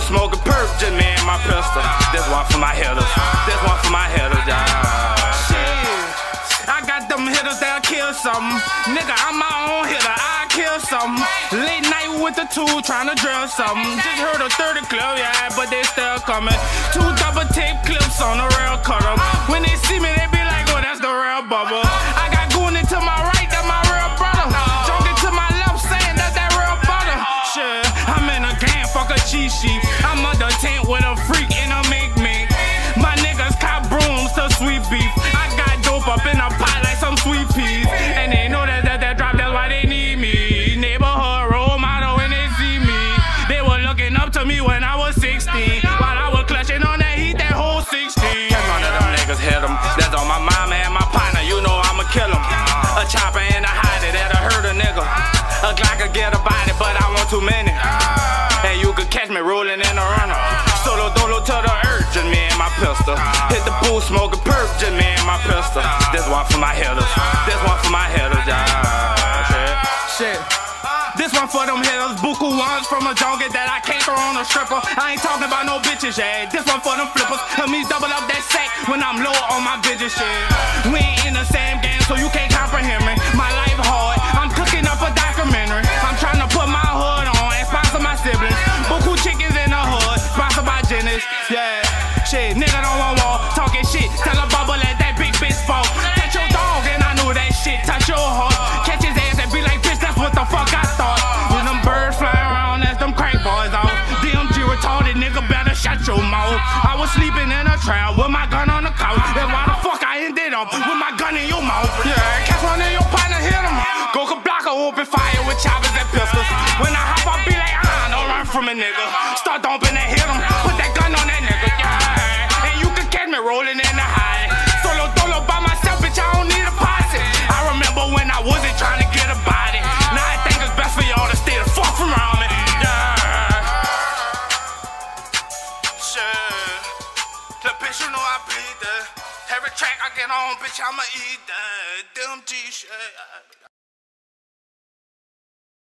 smoking perp, just me and my pistol. This one for my hitters. This one for my hitters, Shit, I got them hitters that'll kill something. Nigga, I'm my own hitter, I kill something. Late night with the tool, trying to drill something. Just heard a 30 clip, yeah, but they still coming. 2 double tape clips on the rail cutter. When they see me, they be like, oh, that's the real bubble. I got Goonie to my right, that's my real brother. Joking to my left, saying that's that real butter. Shit, I'm in a game, fuck a cheat sheet. I'm under tent with a freak in a mink. My niggas cop brooms to sweet beef. I got dope up in a pot like some sweet peas. And they know that drop, that's why they need me. Neighborhood role model when they see me. They were looking up to me when I was 16. While I was clutching on that heat, that whole 16. Catch one of them niggas, hit them. That's on my mama and my partner, you know I'ma kill them. A chopper in a hottie that'll hurt a nigga. A Glock could get a body, but I want too many. And you could catch me rolling in a runner. Solo dolo to the earth, just me and my pistol. Hit the pool, smoking perp, just me and my pistol. This one for my hitters. This one for my hitters, Shit. This one for them hitters, buku ones from a jungle that I can't throw on a stripper. I ain't talking about no bitches, yeah. This one for them flippers. Help me double up that sack when I'm low on my bitches, shit. We ain't in the same game, so you can't comprehend me. My life hard, I'm cooking up a documentary. I'm trying to put my hood on and sponsor my siblings. Buku chickens in the hood, sponsored by Jennings, yeah. Shit, nigga don't want war, talking shit. Tell a bubble let that big bitch fall. Touch your dog and I knew that shit. Touch your heart, catch his ass and be like, bitch, that's what the fuck I thought. When them birds flying around as them crank boys out. DMG retarded, nigga better shut your mouth. I was sleeping in a trap with my gun on the couch. That's why the fuck I ended up with my gun in your mouth. Yeah, catch one of your partner, hit him. Go block or open fire with choppers and pistols. When I hop, I be like, don't run from a nigga. Start dumping and hit him. Put that gun on that nigga, yeah. And you can catch me rolling in the high. Solo dolo by myself, bitch, I don't need a posse. I remember when I wasn't trying to get a body. Now I think it's best for y'all to stay the fuck from around me, yeah. Shit. The bitch, you know I bleed that. Every track I get on, bitch, I'ma eat that. DMG shit.